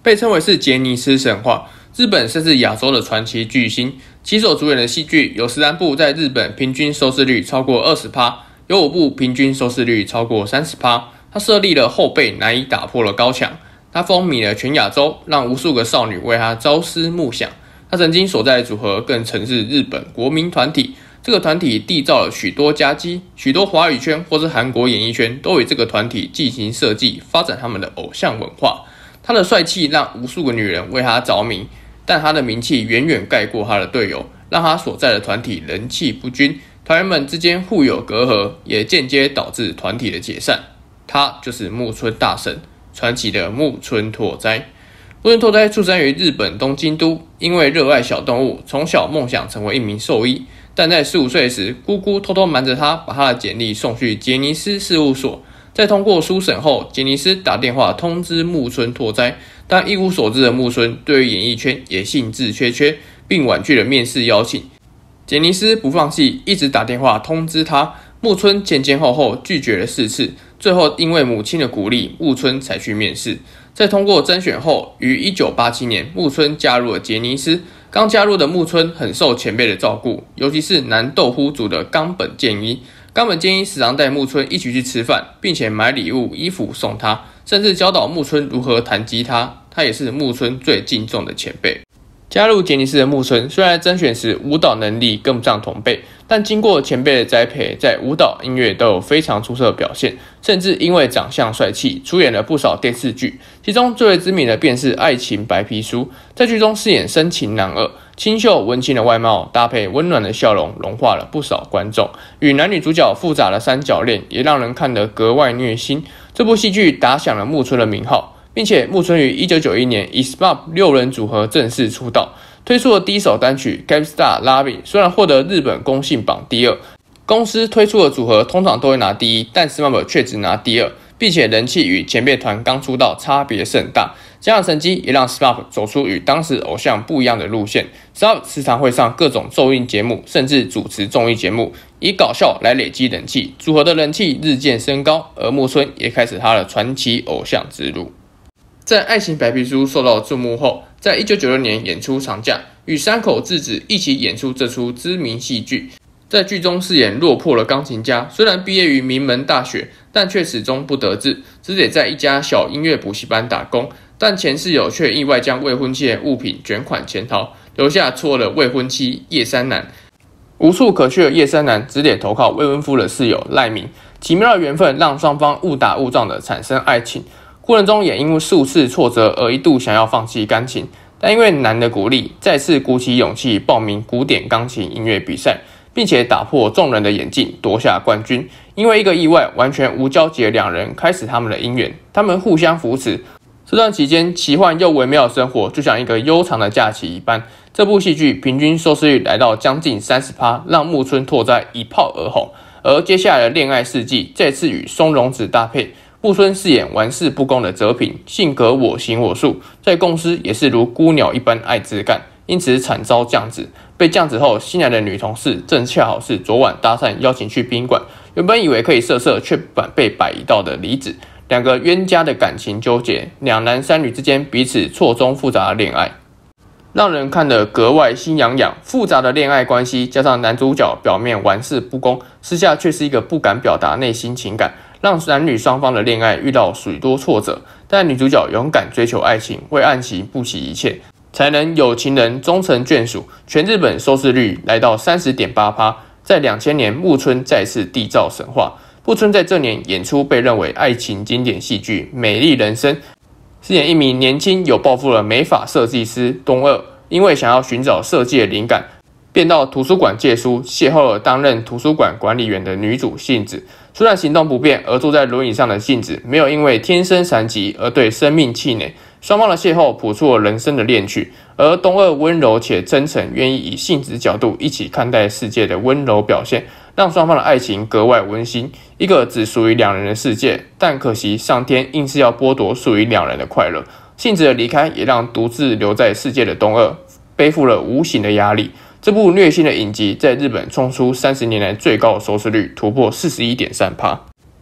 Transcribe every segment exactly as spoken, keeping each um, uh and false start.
被称为是杰尼斯神话，日本甚至亚洲的传奇巨星。其所主演的戏剧有十三部在日本平均收视率超过 百分之二十， 有五部平均收视率超过 百分之三十。他设立了后辈难以打破的高墙，他风靡了全亚洲，让无数个少女为他朝思暮想。他曾经所在的组合更曾是日本国民团体，这个团体缔造了许多佳绩，许多华语圈或是韩国演艺圈都与这个团体进行设计，发展他们的偶像文化。他的帅气让无数个女人为他着迷，但他的名气远远盖过他的队友，让他所在的团体人气不均，团员们之间互有隔阂，也间接导致团体的解散。他就是木村大神，传奇的木村拓哉。木村拓哉出生于日本东京都，因为热爱小动物，从小梦想成为一名兽医。但在十五岁时，姑姑偷偷瞒着他，把他的简历送去杰尼斯事务所。在通过书审后，杰尼斯打电话通知木村拓哉，但一无所知的木村对于演艺圈也兴致缺缺，并婉拒了面试邀请。杰尼斯不放弃，一直打电话通知他。木村前前后后拒绝了四次，最后因为母亲的鼓励，木村才去面试。在通过甄选后，于一九八七年，木村加入了杰尼斯。刚加入的木村很受前辈的照顾，尤其是南豆腐组的冈本健一。冈本健一时常带木村一起去吃饭，并且买礼物、衣服送他，甚至教导木村如何弹吉他。他也是木村最敬重的前辈。加入杰尼斯的木村，虽然甄选时舞蹈能力跟不上同辈，但经过前辈的栽培，在舞蹈、音乐都有非常出色的表现，甚至因为长相帅气，出演了不少电视剧，其中最为知名的便是《爱情白皮书》，在剧中饰演深情男二，清秀文青的外貌搭配温暖的笑容，融化了不少观众。与男女主角复杂的三角恋，也让人看得格外虐心。这部戏剧打响了木村的名号。并且木村于一九九一年以 S M A P 六人组合正式出道，推出了第一首单曲 Capstar Lobby， 虽然获得日本公信榜第二，公司推出的组合通常都会拿第一，但 S M A P 却只拿第二，并且人气与前辈团刚出道差别甚大。这样的成绩也让 S M A P 走出与当时偶像不一样的路线。S M A P 时常会上各种综艺节目，甚至主持综艺节目，以搞笑来累积人气，组合的人气日渐升高，而木村也开始他的传奇偶像之路。在《爱情白皮书》受到注目后，在一九九六年演出长假，与山口智子一起演出这出知名戏剧。在剧中饰演落魄的钢琴家，虽然毕业于名门大学，但却始终不得志，只得在一家小音乐补习班打工。但前室友却意外将未婚妻的物品卷款潜逃，留下错了未婚妻叶山南。无处可去的叶山南只得投靠未婚夫的室友赖明。奇妙的缘分让双方误打误撞的产生爱情。过程中也因为数次挫折而一度想要放弃钢琴，但因为男的鼓励，再次鼓起勇气报名古典钢琴音乐比赛，并且打破众人的眼镜，夺下冠军。因为一个意外，完全无交集的两人开始他们的姻缘，他们互相扶持。这段期间，奇幻又微妙的生活就像一个悠长的假期一般。这部戏剧平均收视率来到将近 百分之三十， 让木村拓哉一炮而红。而接下来的恋爱世纪再次与松隆子搭配。木村饰演玩世不恭的泽平，性格我行我素，在公司也是如孤鸟一般爱自干，因此惨遭降职。被降职后，新来的女同事正恰好是昨晚搭讪邀请去宾馆，原本以为可以色色，却被摆一道的离子。两个冤家的感情纠结，两男三女之间彼此错综复杂的恋爱，让人看得格外心痒痒。复杂的恋爱关系，加上男主角表面玩世不恭，私下却是一个不敢表达内心情感，让男女双方的恋爱遇到许多挫折，但女主角勇敢追求爱情，为爱情不惜一切，才能有情人终成眷属。全日本收视率来到 百分之三十点八， 在两千年木村再次缔造神话。木村在这年演出被认为爱情经典戏剧《美丽人生》，饰演一名年轻有抱负的美发设计师东二，因为想要寻找设计的灵感，便到图书馆借书，邂逅了担任图书馆管理员的女主杏子。虽然行动不便而坐在轮椅上的杏子，没有因为天生残疾而对生命气馁。双方的邂逅谱出了人生的恋曲，而东二温柔且真诚，愿意以杏子角度一起看待世界的温柔表现，让双方的爱情格外温馨。一个只属于两人的世界，但可惜上天硬是要剥夺属于两人的快乐。杏子的离开也让独自留在世界的东二背负了无形的压力。这部虐心的影集在日本冲出三十年来最高的收视率，突破 四十一点三。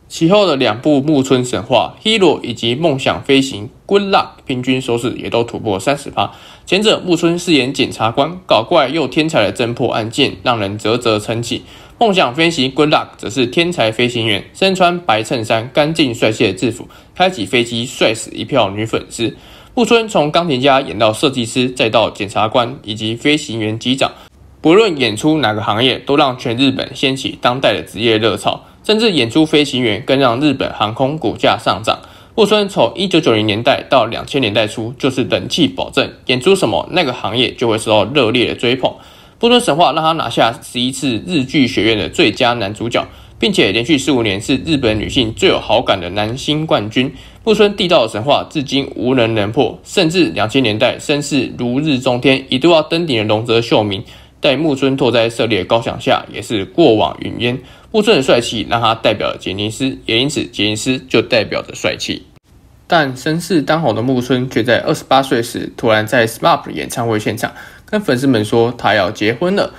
其后的两部木村神话《Hero》以及《梦想飞行》Good Luck 平均收视也都突破 百分之三十。前者木村饰演检察官，搞怪又天才的侦破案件，让人啧啧称奇。梦想飞行 Good Luck 则是天才飞行员，身穿白衬衫，干净帅气的制服，开起飞机帅死一票女粉丝。木村从钢琴家演到设计师，再到检察官以及飞行员机长，不论演出哪个行业，都让全日本掀起当代的职业热潮。甚至演出飞行员，更让日本航空股价上涨。木村从一九九零年代到两千年代初，就是人气保证，演出什么那个行业就会受到热烈的追捧。木村神话让他拿下十一次日剧学院的最佳男主角，并且连续十五年是日本女性最有好感的男星冠军。木村缔造的神话至今无人能破，甚至两千年代声势如日中天，一度要登顶的龙泽秀明，在木村拓哉设立的高墙下，也是过往云烟。木村的帅气让他代表了杰尼斯，也因此杰尼斯就代表着帅气。但声势当红的木村却在二十八岁时，突然在 S M A P 演唱会现场跟粉丝们说他要结婚了。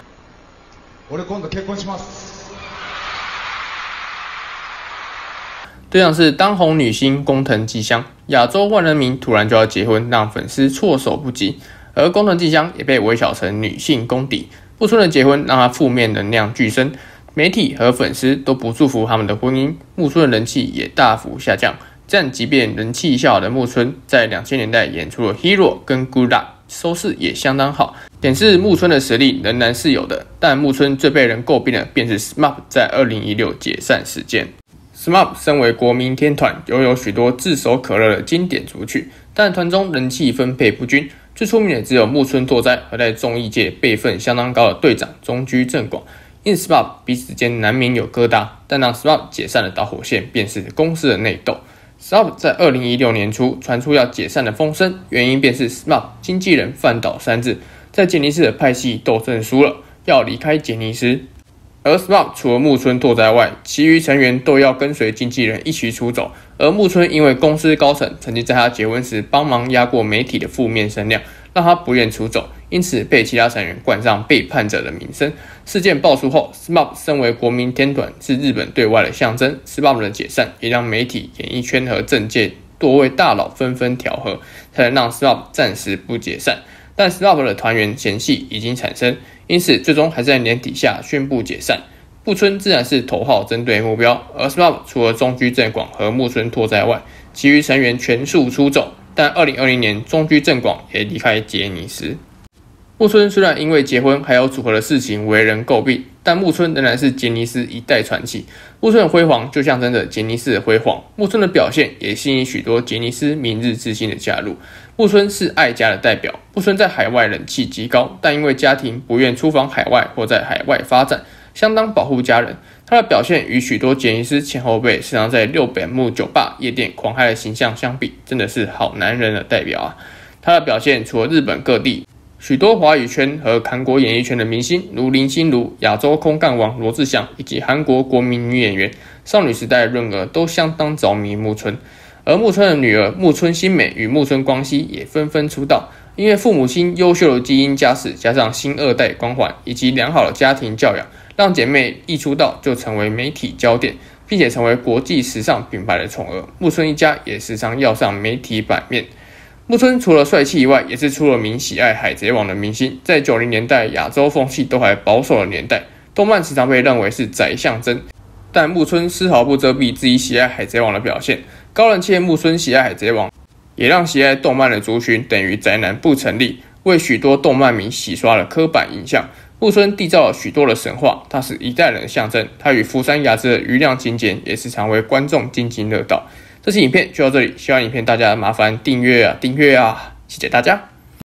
对象是当红女星工藤纪香，亚洲万人迷突然就要结婚，让粉丝措手不及。而工藤纪香也被微小成女性公敌，木村的结婚让他负面能量剧增。媒体和粉丝都不祝福他们的婚姻，木村的人气也大幅下降。但即便人气下好的木村，在两千年代演出了《Hero》跟《Good Luck》，收视也相当好，显示木村的实力仍然是有的。但木村最被人诟病的便是 S M A P 在二零一六解散事件。S M A P 身为国民天团，拥有许多炙手可热的经典组曲，但团中人气分配不均，最出名的只有木村拓哉和在综艺界辈分相当高的队长中居正广。因 S M A P 彼此间难免有疙瘩，但让 S M A P 解散的导火线便是公司的内斗。S M A P 在二零一六年初传出要解散的风声，原因便是 S M A P 经纪人饭岛三治在杰尼斯的派系斗争输了，要离开杰尼斯。而 S M A P 除了木村拓哉外，其余成员都要跟随经纪人一起出走。而木村因为公司高层曾经在他结婚时帮忙压过媒体的负面声量，让他不愿出走，因此被其他成员冠上背叛者的名声。事件爆出后 ，S M A P 身为国民天团，是日本对外的象征 ，S M A P 的解散也让媒体、演艺圈和政界多位大佬纷纷调和，才能让 S M A P 暂时不解散。但 S M A P 的团员嫌隙已经产生，因此最终还是在年底下宣布解散。木村自然是头号针对目标，而 S M A P 除了中居正广和木村拓哉外，其余成员全数出走。但二零二零年，中居正广也离开杰尼斯。木村虽然因为结婚还有组合的事情为人诟病，但木村仍然是杰尼斯一代传奇。木村的辉煌就象征着杰尼斯的辉煌，木村的表现也吸引许多杰尼斯明日之星的加入。木村是爱家的代表，木村在海外人气极高，但因为家庭不愿出访海外或在海外发展，相当保护家人。他的表现与许多杰尼斯前后辈时常在六本木酒吧、夜店狂嗨的形象相比，真的是好男人的代表啊！他的表现除了日本各地，许多华语圈和韩国演艺圈的明星，如林心如、亚洲空干王罗志祥，以及韩国国民女演员少女时代的润儿，都相当着迷木村。而木村的女儿木村新美与木村光希也纷纷出道，因为父母亲优秀的基因家世，加上新二代光环以及良好的家庭教养，让姐妹一出道就成为媒体焦点，并且成为国际时尚品牌的宠儿。木村一家也时常要上媒体版面。木村除了帅气以外，也是出了名喜爱海贼王的明星。在九零年代亚洲风气都还保守的年代，动漫时常被认为是宅象征，但木村丝毫不遮蔽自己喜爱海贼王的表现。高人气的木村喜爱海贼王，也让喜爱动漫的族群等于宅男不成立，为许多动漫迷洗刷了刻板印象。木村缔造了许多的神话，他是一代人的象征。他与福山雅治的余量精简也时常为观众津津乐道。这期影片就到这里，希望影片大家麻烦订阅啊订阅啊，谢谢大家。